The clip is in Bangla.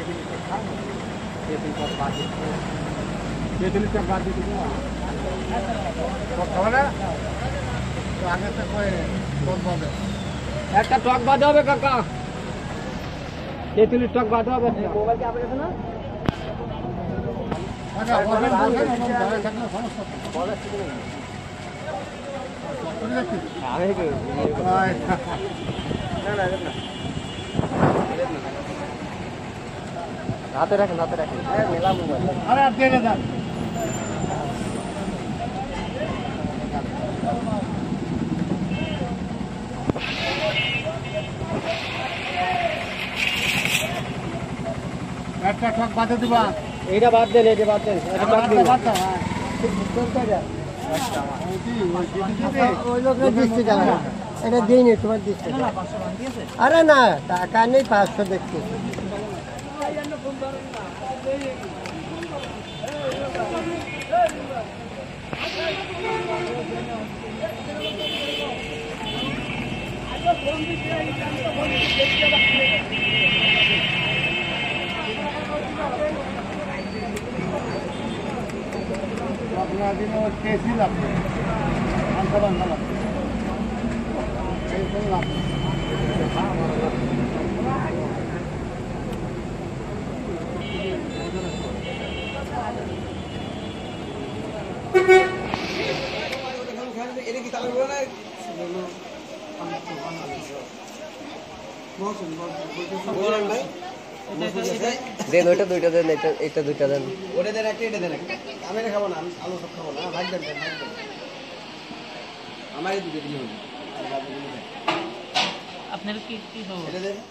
একটা টক বাঁধা হবে কাকা, 43 টক বাঁধা হবে। মোবাইল কি আপনার কাছে না? হাতে রাখেন, হাতে রাখেন। মেলা মোবাইল। আরে আর দিয়ে দেন। একটা ঠক বাদে দিবা। এইটা বাদ দেন, এইটা বাদ দেন। এটা বাদ দিন। বাদ দাও। হ্যাঁ। ওই লোকের দিচ্ছে জানা। এটা দেইনি তোমার দিচ্ছে। আরে না, টাকা নেই 500 দেখছি। আপনার দিনে কেসি লাগবে, আনসারান লাগবে, এই কোন লাগবে। এটা কি তাহলে বলে না দেন, ওইটা দুইটা দেন, এটা দুইটা দেন, ওটা দেন, একটা এটা দেন। আমি খাবো না, আমি আলু সব খাবো না। ভাগ দেন, ভাগ দেন। আমার এই দুটো দিন হবে। আপনার কি কি খাবো? এটা দেন।